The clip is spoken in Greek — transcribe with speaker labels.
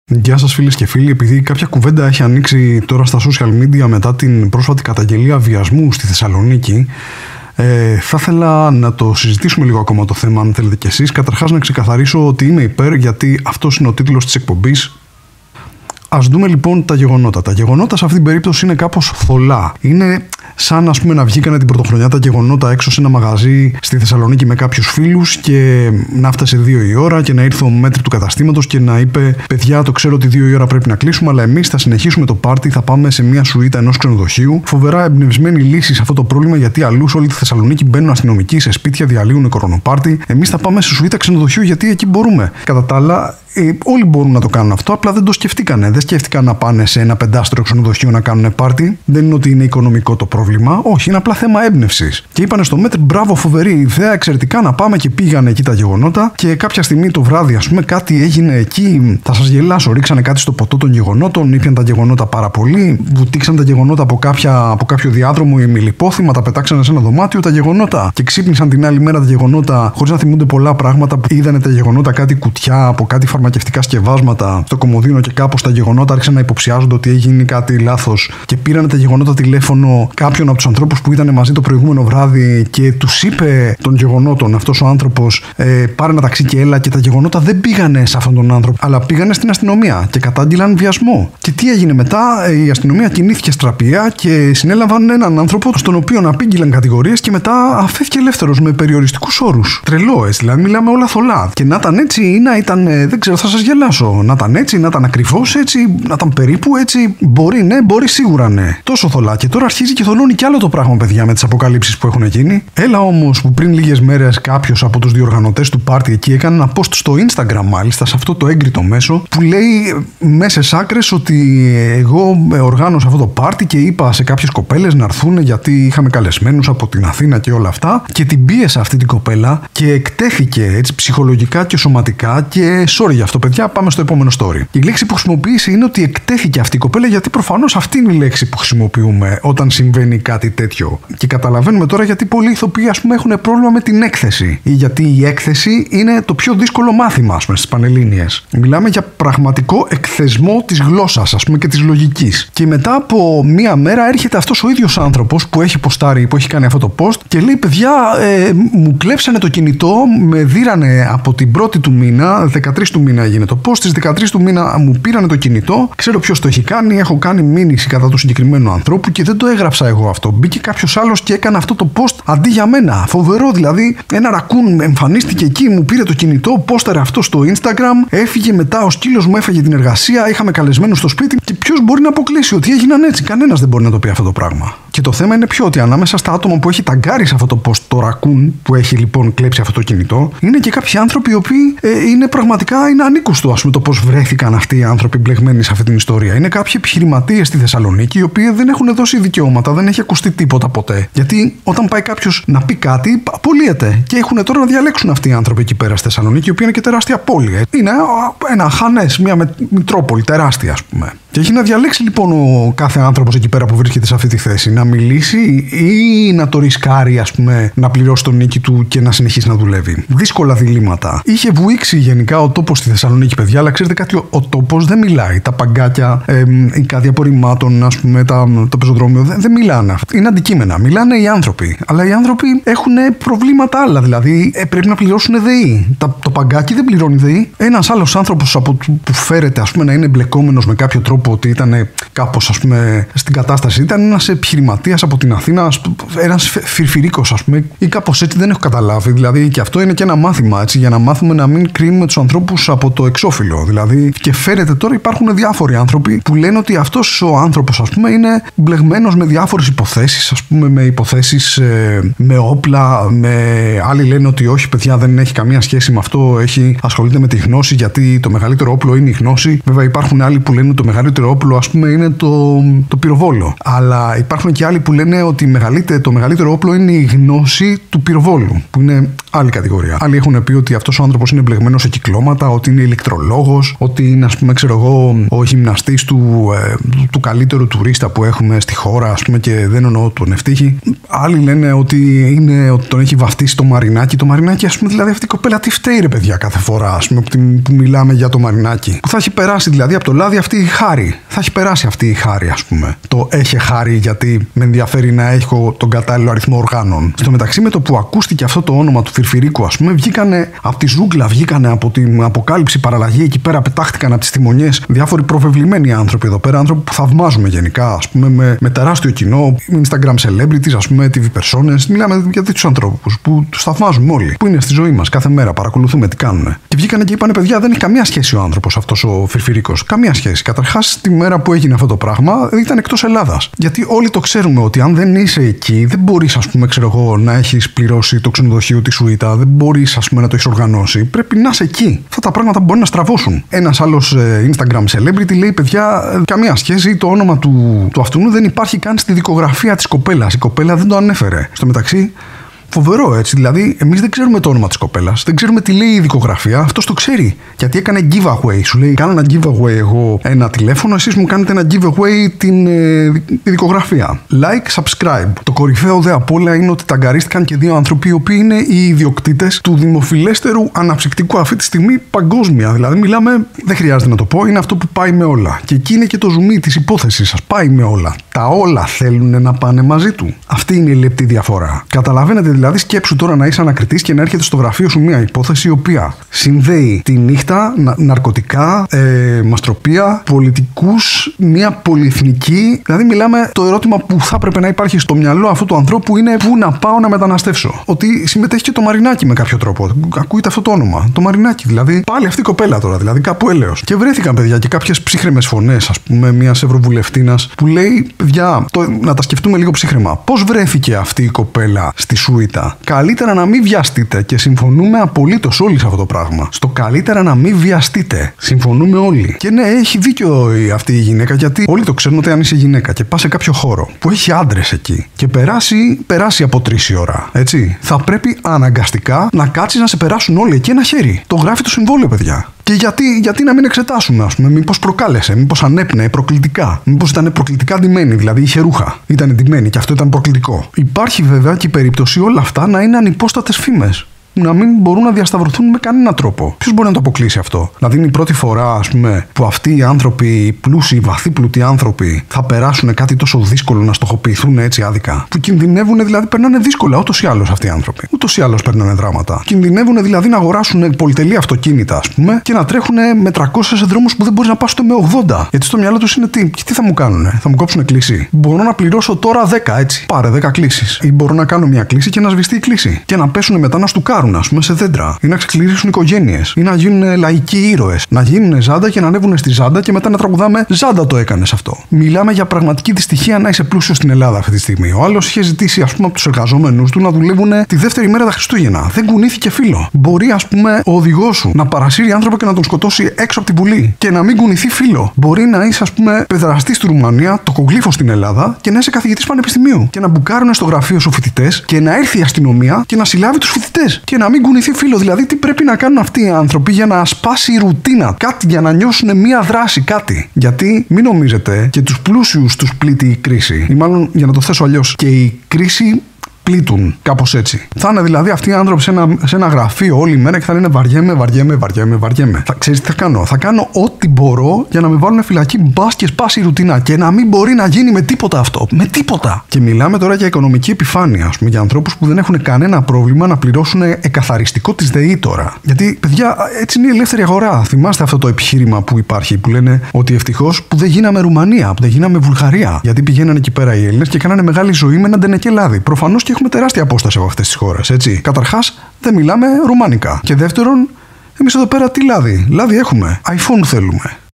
Speaker 1: Γεια σας φίλες και φίλοι, επειδή κάποια κουβέντα έχει ανοίξει τώρα στα social media μετά την πρόσφατη καταγγελία βιασμού στη Θεσσαλονίκη, θα ήθελα να το συζητήσουμε λίγο ακόμα το θέμα, αν θέλετε κι εσείς. Καταρχάς να ξεκαθαρίσω ότι είμαι υπέρ, γιατί αυτός είναι ο τίτλος της εκπομπής. Ας δούμε λοιπόν τα γεγονότα. Τα γεγονότα σε αυτήν την περίπτωση είναι κάπως θολά. Είναι σαν να βγήκανε την πρωτοχρονιά τα γεγονότα έξω σε ένα μαγαζί στη Θεσσαλονίκη με κάποιους φίλους και να φτάσει 2 η ώρα και να ήρθε ο μέτρη του καταστήματος και να είπε: παιδιά, το ξέρω ότι 2 η ώρα πρέπει να κλείσουμε, αλλά εμείς θα συνεχίσουμε το πάρτι, θα πάμε σε μια σουίτα ενός ξενοδοχείου. Φοβερά εμπνευσμένη λύση σε αυτό το πρόβλημα, γιατί αλλού σε όλη τη Θεσσαλονίκη μπαίνουν αστυνομικοί σε σπίτια, διαλύουν κορονοπάρτι. Εμείς θα πάμε σε σουίτα ξενοδοχείου γιατί εκεί μπορούμε. Κατά τα άλλα, όλοι μπορούν να το κάνουν αυτό, απλά δεν το σκεφτήκανε. Δεν σκέφτηκαν να πάνε σε ένα 5-στρο ξενοδοχείο να κάνουν πάρτι. Δεν είναι ότι είναι οικονομικό το πρόβλημα. Όχι, είναι απλά θέμα έμπνευσης. Και είπανε στο μέτρη: μπράβο, φοβερή ιδέα, εξαιρετικά, να πάμε. Και πήγανε εκεί τα γεγονότα. Και κάποια στιγμή το βράδυ, κάτι έγινε εκεί. Θα σας γελάσω. Ρίξανε κάτι στο ποτό των γεγονότων, ήπιαν τα γεγονότα πάρα πολύ. Βουτήξαν τα γεγονότα από κάποιο διάδρομο ή μιλιπόθυμα, τα πετάξανε σε ένα δωμάτιο τα γεγονότα. Και ξύπνησαν την άλλη μέρα τα γεγονότα χωρίς να θυμούνται πολλά πράγματα. Που είδανε τα γεγονότα κάτι κουτιά από κάτι φαρμακευτικά σκευάσματα στο κομμωδίνο και κάπως τα γεγονότα άρχισαν να υποψιάζονται ότι έχει γίνει κάτι λάθος. Και πήρανε τα γεγονότα τηλέφωνο κάποιον από τους ανθρώπους που ήταν μαζί το προηγούμενο βράδυ και τους είπε των γεγονότων αυτός ο άνθρωπος: πάρε ένα ταξί και έλα. Και τα γεγονότα δεν πήγανε σε αυτόν τον άνθρωπο, αλλά πήγανε στην αστυνομία και κατάγγειλαν βιασμό. Και τι έγινε μετά? Η αστυνομία κινήθηκε στραπία και συνέλαβαν έναν άνθρωπο, στον οποίο απήγγειλαν κατηγορίες και μετά αφέθηκε ελεύθερος με περιοριστικούς όρους. Τρελό, δηλαδή μιλάμε όλα θολά. Και να ήταν έτσι ή να ήταν, δεν ξέρω, θα σας γελάσω. Να ήταν έτσι, να ήταν ακριβώς έτσι, να ήταν περίπου έτσι. Μπορεί, ναι, μπορεί σίγουρα, ναι. Τόσο θολά. Και τώρα αρχίζει και θολώνει κι άλλο το πράγμα, παιδιά, με τις αποκαλύψεις που έχουν γίνει. Έλα όμως που πριν λίγες μέρες κάποιος από τους διοργανωτές του πάρτι εκεί έκανε ένα post στο Instagram, μάλιστα, σε αυτό το έγκριτο μέσο, που λέει μέσες άκρες ότι εγώ οργάνωσα αυτό το πάρτι και είπα σε κάποιες κοπέλες να έρθουν γιατί είχαμε καλεσμένους από την Αθήνα και όλα αυτά. Και την πίεσα αυτή την κοπέλα και εκτέθηκε έτσι ψυχολογικά και σωματικά. Και sorry για αυτό, παιδιά, πάμε στο επόμενο story. Η λέξη που χρησιμοποίησε είναι ότι εκτέθηκε αυτή η κοπέλα, γιατί προφανώς αυτή είναι η λέξη που χρησιμοποιούμε όταν συμβαίνει κάτι τέτοιο. Και καταλαβαίνουμε τώρα γιατί πολλοί ηθοποιοί, έχουν πρόβλημα με την έκθεση. Ή γιατί η έκθεση είναι το πιο δύσκολο μάθημα, στις Πανελλήνιες. Μιλάμε για πραγματικό εκθεσμό της γλώσσας, και της λογικής. Και μετά από μία μέρα έρχεται αυτός ο ίδιος άνθρωπος που έχει ποστάρει, που έχει κάνει αυτό το post και λέει: παιδιά, μου κλέψανε το κινητό, με δίρανε από την 1η του μήνα, 13 του μήνα έγινε το post, στις 13 του μήνα μου πήρανε το κινητό, ξέρω ποιος το έχει κάνει, έχω κάνει μήνυση κατά του συγκεκριμένου ανθρώπου και δεν το έγραψα εγώ αυτό. Μπήκε κάποιος άλλος και έκανε αυτό το post αντί για μένα. Φοβερό, δηλαδή, ένα ρακούν εμφανίστηκε εκεί, μου πήρε το κινητό, πόσταρε αυτό στο Instagram, έφυγε μετά, ο σκύλος μου έφαγε την εργασία, είχαμε καλεσμένους στο σπίτι. Και ποιος μπορεί να αποκλείσει ότι έγιναν έτσι? Κανένας δεν μπορεί να το πει αυτό το πράγμα. Και το θέμα είναι ποιο? Ότι ανάμεσα στα άτομα που έχει ταγκάρει σε αυτό το post το ρακούν, που έχει λοιπόν κλέψει αυτό το κινητό, είναι και κάποιοι άνθρωποι οι οποίοι είναι πραγματικά ανήκουστο, το πώς βρέθηκαν αυτοί οι άνθρωποι μπλεγμένοι σε αυτή την ιστορία. Είναι κάποιοι επιχειρηματίες στη Θεσσαλονίκη, οι οποίοι δεν έχουν δώσει δικαιώματα, δεν έχει ακουστεί τίποτα ποτέ. Γιατί όταν πάει κάποιος να πει κάτι, απολύεται. Και έχουν τώρα να διαλέξουν αυτοί οι άνθρωποι εκεί πέρα στη Θεσσαλονίκη, η οποία είναι και τεράστια πόλη. Είναι ένα Χανές, μια Μητρόπολη τεράστια, Και έχει να διαλέξει λοιπόν ο κάθε άνθρωπος εκεί πέρα που βρίσκεται σε αυτή τη θέση. Να μιλήσει ή να το ρισκάρει, να πληρώσει τον νίκη του και να συνεχίσει να δουλεύει. Δύσκολα διλήμματα. Είχε βουήξει γενικά ο τόπος στη Θεσσαλονίκη, παιδιά, αλλά ξέρετε κάτι? Ο τόπος δεν μιλάει. Τα παγκάκια, η κάδια απορριμμάτων, το πεζοδρόμιο δεν μιλάνε. Είναι αντικείμενα. Μιλάνε οι άνθρωποι. Αλλά οι άνθρωποι έχουν προβλήματα άλλα. Δηλαδή πρέπει να πληρώσουν ΔΕΗ. Το παγκάκι δεν πληρώνει ΔΕΗ. Ένας άλλος άνθρωπος που φέρεται, να είναι εμπλεκόμενος με κάποιο τρόπο, ότι ήταν κάπως, στην κατάσταση, ήταν ένας επιχειρηματίας από την Αθήνα, ένας φιρφυρίκος, ή κάπως έτσι, δεν έχω καταλάβει. Δηλαδή, και αυτό είναι και ένα μάθημα, έτσι, για να μάθουμε να μην κρίνουμε τους ανθρώπους από το εξώφυλλο. Δηλαδή, και φέρεται τώρα, υπάρχουν διάφοροι άνθρωποι που λένε ότι αυτός ο άνθρωπος, είναι μπλεγμένος με διάφορες υποθέσεις, με υποθέσεις με όπλα, άλλοι λένε ότι όχι, παιδιά, δεν έχει καμία σχέση με αυτό, ασχολείται με τη γνώση, γιατί το μεγαλύτερο όπλο είναι η γνώση. Βέβαια, υπάρχουν άλλοι που λένε ότι το μεγαλύτερο μεγαλύτερο όπλο, ας πούμε, είναι το πυροβόλο. Αλλά υπάρχουν και άλλοι που λένε ότι το μεγαλύτερο όπλο είναι η γνώση του πυροβόλου, που είναι άλλη κατηγορία. Άλλοι έχουν πει ότι αυτός ο άνθρωπος είναι μπλεγμένος σε κυκλώματα, ότι είναι ηλεκτρολόγος, ότι είναι, ας πούμε, ξέρω εγώ, ο γυμναστής του καλύτερου τουρίστα που έχουμε στη χώρα, ας πούμε, και δεν εννοώ τον ευτύχη. Άλλοι λένε ότι τον έχει βαφτίσει το Μαρινάκι. Το Μαρινάκι, ας πούμε, δηλαδή αυτή η κοπέλα τι φταίει, ρε παιδιά, κάθε φορά, ας πούμε, που μιλάμε για το Μαρινάκι. Που θα έχει περάσει δηλαδή από το λάδι αυτή η χάρη. Θα έχει περάσει αυτή η χάρη, ας πούμε. Το έχει χάρη γιατί με ενδιαφέρει να έχω τον κατάλληλο αριθμό οργάνων. Στο μεταξύ, με το που ακούστηκε αυτό το όνομα του Φιρφυρίκου, ας πούμε, βγήκανε από τη ζούγκλα, βγήκανε από την αποκάλυψη παραλλαγή εκεί πέρα, πετάχτηκαν από τις τιμονιές διάφοροι προβεβλημένοι άνθρωποι εδώ πέρα, άνθρωποι που θαυμάζουμε γενικά, ας πούμε, με τεράστιο κοινό, Instagram celebrities, ας πούμε, TV personas. Μιλάμε για τέτοιους ανθρώπους που τους θαυμάζουμε όλοι, που είναι στη ζωή μας κάθε μέρα, παρακολουθούμε τι κάνουν. Και βγήκανε και είπανε, παιδιά, δεν έχει καμία σχέση ο άνθρωπος αυτός ο Φιρφυρίκος. Καμία σχέση. Καταρχάς, τη μέρα που έγινε αυτό το πράγμα ήταν εκτός Ελλάδας. Γιατί όλοι το ξέρουμε ότι αν δεν είσαι εκεί, δεν μπορείς, ας πούμε, ξέρω εγώ, να έχεις πληρώσει το ξενοδοχείο τη σουίτα, δεν μπορείς, ας πούμε, να το έχεις οργανώσει. Πρέπει να είσαι εκεί. Αυτά τα πράγματα μπορεί να στραβώσουν. Ένας άλλος Instagram celebrity λέει, παιδιά, καμία σχέση, το όνομα του αυτού δεν υπάρχει καν στη δικογραφία της κοπέλας. Η κοπέλα δεν το ανέφερε. Στο μεταξύ, φοβερό, έτσι. Δηλαδή, εμείς δεν ξέρουμε το όνομα της κοπέλας, δεν ξέρουμε τι λέει η δικογραφία. Αυτός το ξέρει. Γιατί έκανε giveaway. Σου λέει: κάνω ένα giveaway εγώ ένα τηλέφωνο, εσείς μου κάνετε ένα giveaway τη δικογραφία. Like, subscribe. Το κορυφαίο δε απ' όλα είναι ότι ταγκαρίστηκαν και δύο άνθρωποι οι οποίοι είναι οι ιδιοκτήτες του δημοφιλέστερου αναψυκτικού αυτή τη στιγμή παγκόσμια. Δηλαδή, μιλάμε, δεν χρειάζεται να το πω, είναι αυτό που πάει με όλα. Και εκεί είναι και το ζουμί της υπόθεσης σας. Πάει με όλα. Τα όλα θέλουν να πάνε μαζί του. Αυτή είναι η λεπτή διαφορά. Καταλαβαίνετε. Δηλαδή, σκέψου τώρα να είσαι ανακριτής και να έρχεται στο γραφείο σου μια υπόθεση η οποία συνδέει τη νύχτα, ναρκωτικά, μαστροπία, πολιτικούς, μια πολυεθνική. Δηλαδή, μιλάμε, το ερώτημα που θα έπρεπε να υπάρχει στο μυαλό αυτού του ανθρώπου είναι πού να πάω να μεταναστεύσω. Ότι συμμετέχει και το Μαρινάκι με κάποιο τρόπο. Ακούγεται αυτό το όνομα. Το Μαρινάκι, δηλαδή. Πάλι αυτή η κοπέλα τώρα, δηλαδή κάπου έλεος. Και βρέθηκαν, παιδιά, και κάποιες ψύχρεμες φωνές, ας πούμε, μια ευρωβουλευτίνας που λέει, παιδιά, να τα σκεφτούμε λίγο ψύχρεμα. Πώς βρέθηκε αυτή η κοπέλα στη σουίτα. Καλύτερα να μην βιαστείτε και συμφωνούμε απολύτως όλοι σε αυτό το πράγμα. Στο καλύτερα να μην βιαστείτε. Συμφωνούμε όλοι. Και ναι, έχει δίκιο αυτή η γυναίκα, γιατί όλοι το ξέρουν ότι αν είσαι γυναίκα και πας σε κάποιο χώρο που έχει άντρες εκεί και περάσει από 3 η ώρα, έτσι, θα πρέπει αναγκαστικά να κάτσεις να σε περάσουν όλοι εκεί ένα χέρι. Το γράφει το συμβόλαιο, παιδιά. Και γιατί να μην εξετάσουμε, ας πούμε, μήπως προκάλεσε, μήπως ανέπνεε προκλητικά, μήπως ήταν προκλητικά ντυμένη, δηλαδή είχε ρούχα. Ήταν ντυμένη και αυτό ήταν προκλητικό. Υπάρχει βέβαια και η περίπτωση όλα αυτά να είναι ανυπόστατες φήμες. Να μην μπορούν να διασταυρωθούν με κανένα τρόπο. Ποιος μπορεί να το αποκλείσει αυτό? Δηλαδή είναι η πρώτη φορά, ας πούμε, που αυτοί οι άνθρωποι, οι πλούσιοι, οι βαθύπλουτοι άνθρωποι, θα περάσουν κάτι τόσο δύσκολο να στοχοποιηθούν έτσι άδικα. Που κινδυνεύουν, δηλαδή περνάνε δύσκολα ούτως ή άλλως αυτοί οι άνθρωποι. Ούτως ή άλλως περνάνε δράματα. Κινδυνεύουν δηλαδή να αγοράσουν πολυτελή αυτοκίνητα, ας πούμε, και να τρέχουν με 300 σε δρόμους που δεν μπορεί να πας ούτε με 80. Γιατί στο μυαλό τους είναι τι θα μου κάνουνε? Θα μου κόψουν κλίση. Μπορώ να πληρώσω τώρα 10, έτσι. Πάρε 10 κλίσεις. Ή μπορώ να κάνω μια κλίση και να σβηστεί η κλίση. Και να πέσουν μετά να στουκάρουν, ας πούμε, σε δέντρα, ή να ξεκληρίσουν οικογένειες, ή να γίνουν λαϊκοί ήρωες, να γίνουν ζάντα και να ανέβουν στη ζάντα και μετά να τραγουδάμε «Ζάντα το έκανες αυτό». Μιλάμε για πραγματική δυστυχία να είσαι πλούσιος στην Ελλάδα αυτή τη στιγμή. Ο άλλος είχε ζητήσει, ας πούμε, από τους εργαζόμενους του να δουλεύουν τη δεύτερη μέρα τα Χριστούγεννα. Δεν κουνήθηκε φίλο. Μπορεί, ας πούμε, ο οδηγός σου να παρασύρει άνθρωπο και να τον σκοτώσει έξω από την Βουλή και να μην κουνηθεί φίλο. Μπορεί να είσαι, ας πούμε, παιδραστής στη Ρουμανία, το κογλίφο στην Ελλάδα και να είσαι καθηγητής πανεπιστημίου και να μπουκάρουν στο γραφείο σου φοιτητές και να έρθει η αστυνομία και να συλλάβει τους φοιτητές και να μην κουνηθεί φίλο. Δηλαδή, τι πρέπει να κάνουν αυτοί οι άνθρωποι για να σπάσει η ρουτίνα, κάτι, για να νιώσουν μία δράση, κάτι. Γιατί μην νομίζετε και τους πλούσιους τους πλήττει η κρίση. Ή μάλλον, για να το θέσω αλλιώς, και η κρίση πλήττουν, κάπως έτσι. Θα είναι δηλαδή αυτοί οι άνθρωποι σε ένα γραφείο όλη μέρα και θα λένε βαριέμαι. Ξέρεις τι θα κάνω? Θα κάνω ό,τι μπορώ για να με βάλουν φυλακή, μπας και σπάσει η ρουτίνα και να μην μπορεί να γίνει με τίποτα αυτό. Με τίποτα. Και μιλάμε τώρα για οικονομική επιφάνεια, ας πούμε, για ανθρώπους που δεν έχουν κανένα πρόβλημα να πληρώσουν εκαθαριστικό της ΔΕΗ τώρα. Γιατί, παιδιά, έτσι είναι η ελεύθερη αγορά. Θυμάστε αυτό το επιχείρημα που υπάρχει, που λένε ότι ευτυχώς που δεν γίναμε Ρουμανία, που δεν γίναμε Βουλγαρία. Γιατί πηγαίνανε εκεί πέρα οι Έλληνες και κάνανε μεγάλη ζωή με ένα ντενεκέ λάδι. Προφανώς και έχουμε τεράστια απόσταση από αυτές τις χώρες, έτσι. Καταρχάς, δεν μιλάμε ρουμάνικα. Και δεύτερον, εμείς εδώ πέρα τι λάδι? Λάδι έχουμε. iPhone θέλουμε.